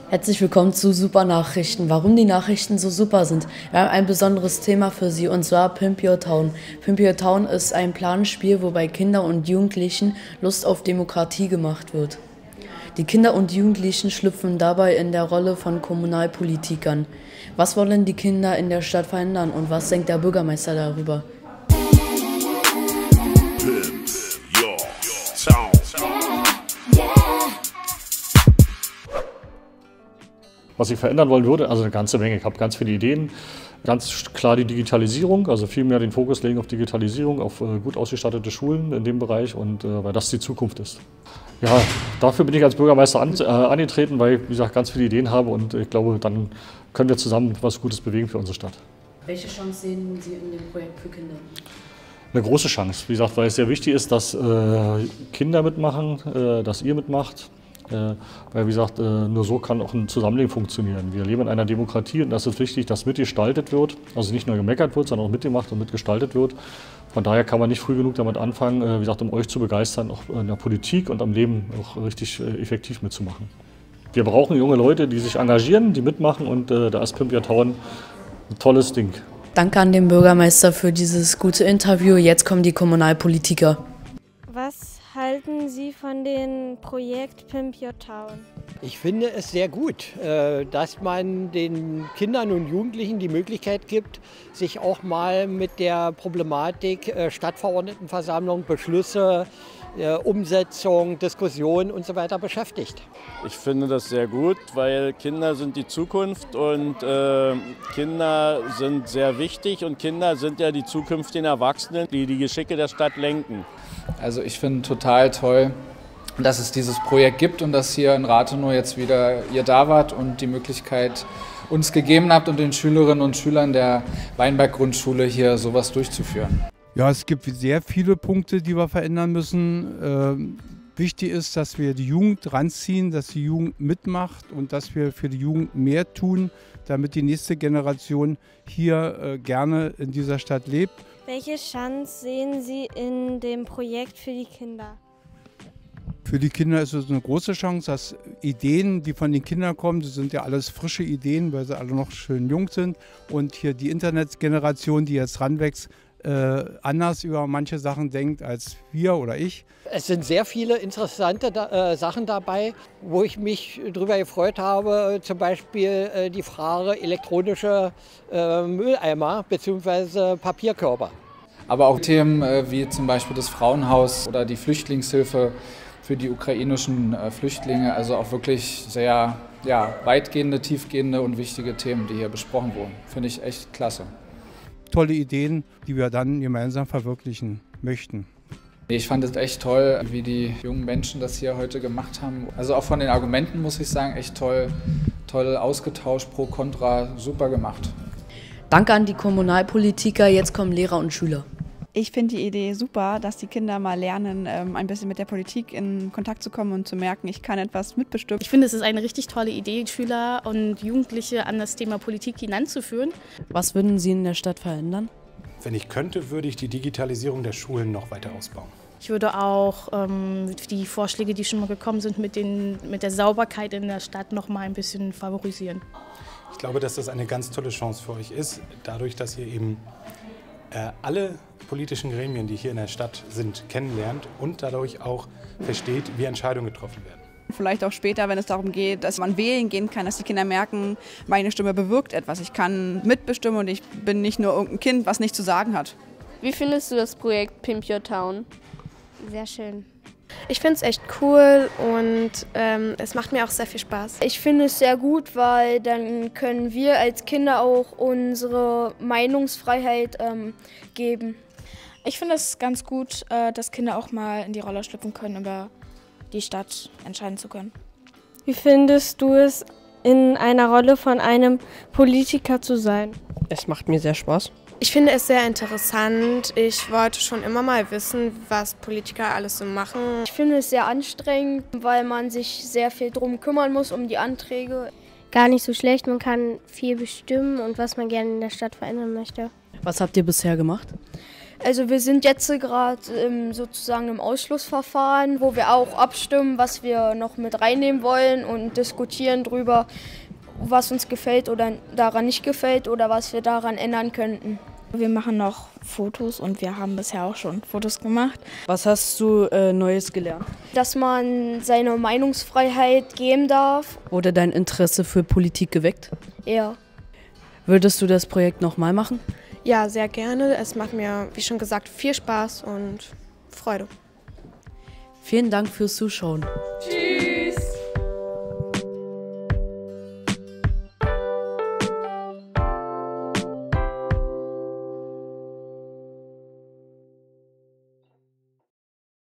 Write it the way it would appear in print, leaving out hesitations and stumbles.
Herzlich willkommen zu Super Nachrichten. Warum die Nachrichten so super sind? Wir haben ein besonderes Thema für Sie, und zwar Pimp Your Town. Pimp Your Town ist ein Planspiel, wo bei Kindern und Jugendlichen Lust auf Demokratie gemacht wird. Die Kinder und Jugendlichen schlüpfen dabei in der Rolle von Kommunalpolitikern. Was wollen die Kinder in der Stadt verändern und was denkt der Bürgermeister darüber? Pimp Your Town. Was ich verändern wollen würde, also eine ganze Menge. Ich habe ganz viele Ideen. Ganz klar die Digitalisierung, also viel mehr den Fokus legen auf Digitalisierung, auf gut ausgestattete Schulen in dem Bereich, und weil das die Zukunft ist. Ja, dafür bin ich als Bürgermeister angetreten, weil ich, wie gesagt, ganz viele Ideen habe, und ich glaube, dann können wir zusammen was Gutes bewegen für unsere Stadt. Welche Chance sehen Sie in dem Projekt für Kinder? Eine große Chance, wie gesagt, weil es sehr wichtig ist, dass Kinder mitmachen, dass ihr mitmacht. Weil, wie gesagt, nur so kann auch ein Zusammenleben funktionieren. Wir leben in einer Demokratie, und das ist wichtig, dass mitgestaltet wird. Also nicht nur gemeckert wird, sondern auch mitgemacht und mitgestaltet wird. Von daher kann man nicht früh genug damit anfangen, wie gesagt, um euch zu begeistern, auch in der Politik und am Leben auch richtig effektiv mitzumachen. Wir brauchen junge Leute, die sich engagieren, die mitmachen, und da ist Pimp Your Town ein tolles Ding. Danke an den Bürgermeister für dieses gute Interview. Jetzt kommen die Kommunalpolitiker. Was halten Sie von dem Projekt Pimp Your Town? Ich finde es sehr gut, dass man den Kindern und Jugendlichen die Möglichkeit gibt, sich auch mal mit der Problematik Stadtverordnetenversammlung, Beschlüsse, Umsetzung, Diskussion und so weiter beschäftigt. Ich finde das sehr gut, weil Kinder sind die Zukunft, und Kinder sind sehr wichtig, und Kinder sind ja die zukünftigen Erwachsenen, die die Geschicke der Stadt lenken. Also ich finde total toll, dass es dieses Projekt gibt und dass hier in Rathenow jetzt wieder ihr da wart und die Möglichkeit uns gegeben habt und den Schülerinnen und Schülern der Weinberg-Grundschule hier sowas durchzuführen. Ja, es gibt sehr viele Punkte, die wir verändern müssen. Wichtig ist, dass wir die Jugend ranziehen, dass die Jugend mitmacht und dass wir für die Jugend mehr tun, damit die nächste Generation hier gerne in dieser Stadt lebt. Welche Chance sehen Sie in dem Projekt für die Kinder? Für die Kinder ist es eine große Chance, dass Ideen, die von den Kindern kommen, das sind ja alles frische Ideen, weil sie alle noch schön jung sind, und hier die Internetgeneration, die jetzt ranwächst, anders über manche Sachen denkt als wir oder ich. Es sind sehr viele interessante Sachen dabei, wo ich mich darüber gefreut habe, zum Beispiel die Frage elektronische Mülleimer bzw. Papierkörper. Aber auch Themen wie zum Beispiel das Frauenhaus oder die Flüchtlingshilfe für die ukrainischen Flüchtlinge, also auch wirklich sehr weitgehende, tiefgehende und wichtige Themen, die hier besprochen wurden. Finde ich echt klasse. Tolle Ideen, die wir dann gemeinsam verwirklichen möchten. Ich fand es echt toll, wie die jungen Menschen das hier heute gemacht haben. Also auch von den Argumenten muss ich sagen, echt toll ausgetauscht, pro, contra, super gemacht. Danke an die Kommunalpolitiker. Jetzt kommen Lehrer und Schüler. Ich finde die Idee super, dass die Kinder mal lernen, ein bisschen mit der Politik in Kontakt zu kommen und zu merken, ich kann etwas mitbestimmen. Ich finde, es ist eine richtig tolle Idee, Schüler und Jugendliche an das Thema Politik hinanzuführen. Was würden Sie in der Stadt verändern? Wenn ich könnte, würde ich die Digitalisierung der Schulen noch weiter ausbauen. Ich würde auch die Vorschläge, die schon mal gekommen sind, mit der Sauberkeit in der Stadt noch mal ein bisschen favorisieren. Ich glaube, dass das eine ganz tolle Chance für euch ist, dadurch, dass ihr eben alle politischen Gremien, die hier in der Stadt sind, kennenlernt und dadurch auch versteht, wie Entscheidungen getroffen werden. Vielleicht auch später, wenn es darum geht, dass man wählen gehen kann, dass die Kinder merken, meine Stimme bewirkt etwas. Ich kann mitbestimmen und ich bin nicht nur irgendein Kind, was nichts zu sagen hat. Wie findest du das Projekt Pimp Your Town? Sehr schön. Ich finde es echt cool, und es macht mir auch sehr viel Spaß. Ich finde es sehr gut, weil dann können wir als Kinder auch unsere Meinungsfreiheit geben. Ich finde es ganz gut, dass Kinder auch mal in die Rolle schlüpfen können, über die Stadt entscheiden zu können. Wie findest du es, in einer Rolle von einem Politiker zu sein? Es macht mir sehr Spaß. Ich finde es sehr interessant. Ich wollte schon immer mal wissen, was Politiker alles so machen. Ich finde es sehr anstrengend, weil man sich sehr viel drum kümmern muss, um die Anträge. Gar nicht so schlecht, man kann viel bestimmen und was man gerne in der Stadt verändern möchte. Was habt ihr bisher gemacht? Also wir sind jetzt gerade sozusagen im Ausschlussverfahren, wo wir auch abstimmen, was wir noch mit reinnehmen wollen und diskutieren drüber, was uns gefällt oder daran nicht gefällt oder was wir daran ändern könnten. Wir machen noch Fotos und wir haben bisher auch schon Fotos gemacht. Was hast du Neues gelernt? Dass man seine Meinungsfreiheit geben darf. Wurde dein Interesse für Politik geweckt? Ja. Würdest du das Projekt nochmal machen? Ja, sehr gerne. Es macht mir, wie schon gesagt, viel Spaß und Freude. Vielen Dank fürs Zuschauen. Tschüss.